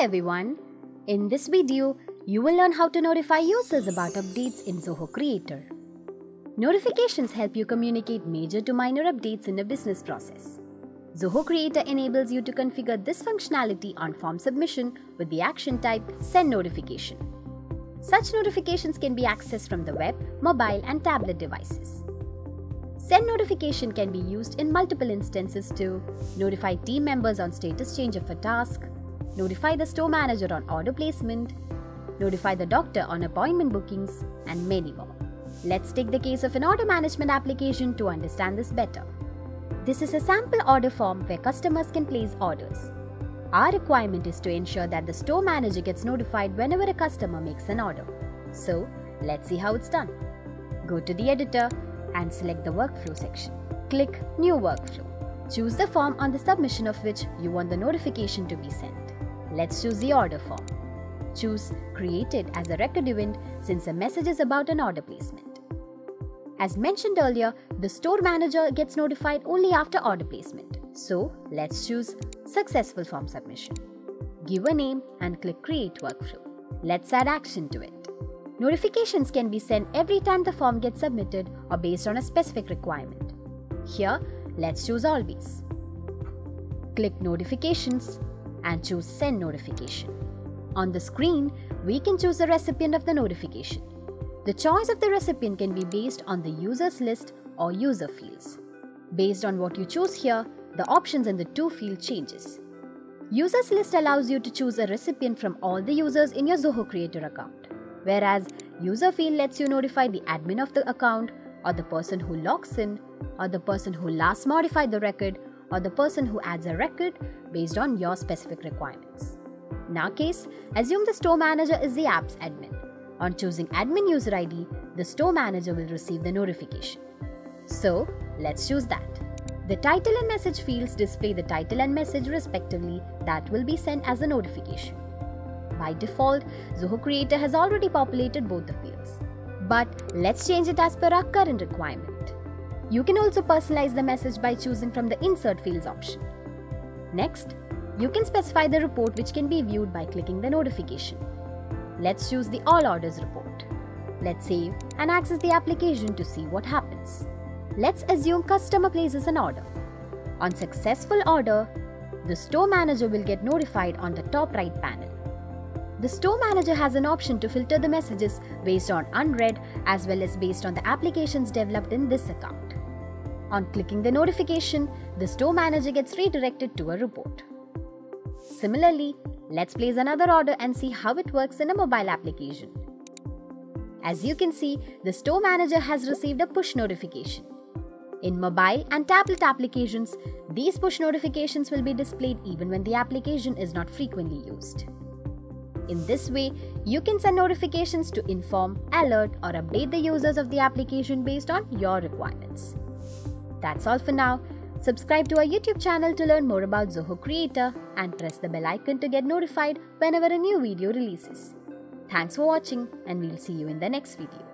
everyone, in this video, you will learn how to notify users about updates in Zoho Creator. Notifications help you communicate major to minor updates in a business process. Zoho Creator enables you to configure this functionality on form submission with the action type Send Notification. Such notifications can be accessed from the web, mobile and tablet devices. Send notification can be used in multiple instances to notify team members on status change of a task, notify the store manager on order placement, notify the doctor on appointment bookings, and many more. Let's take the case of an order management application to understand this better. This is a sample order form where customers can place orders. Our requirement is to ensure that the store manager gets notified whenever a customer makes an order. So, let's see how it's done. Go to the editor and select the workflow section. Click New Workflow. Choose the form on the submission of which you want the notification to be sent. Let's choose the order form. Choose Created as a record event since the message is about an order placement. As mentioned earlier, the store manager gets notified only after order placement. So, let's choose Successful Form Submission. Give a name and click Create Workflow. Let's add action to it. Notifications can be sent every time the form gets submitted or based on a specific requirement. Here, let's choose Always. Click Notifications and choose Send Notification. On the screen, we can choose the recipient of the notification. The choice of the recipient can be based on the users list or user fields. Based on what you choose here, the options in the to field changes. Users list allows you to choose a recipient from all the users in your Zoho Creator account, whereas user field lets you notify the admin of the account, or the person who logs in, or the person who last modified the record, or the person who adds a record based on your specific requirements. In our case, assume the store manager is the app's admin. On choosing admin user ID, the store manager will receive the notification. So, let's choose that. The title and message fields display the title and message respectively that will be sent as a notification. By default, Zoho Creator has already populated both the fields. But let's change it as per our current requirement. You can also personalize the message by choosing from the Insert Fields option. Next, you can specify the report which can be viewed by clicking the notification. Let's choose the All Orders report. Let's save and access the application to see what happens. Let's assume customer places an order. On successful order, the store manager will get notified on the top right panel. The store manager has an option to filter the messages based on unread as well as based on the applications developed in this account. On clicking the notification, the store manager gets redirected to a report. Similarly, let's place another order and see how it works in a mobile application. As you can see, the store manager has received a push notification. In mobile and tablet applications, these push notifications will be displayed even when the application is not frequently used. In this way, you can send notifications to inform, alert, or update the users of the application based on your requirements. That's all for now. Subscribe to our YouTube channel to learn more about Zoho Creator and press the bell icon to get notified whenever a new video releases. Thanks for watching, and we'll see you in the next video.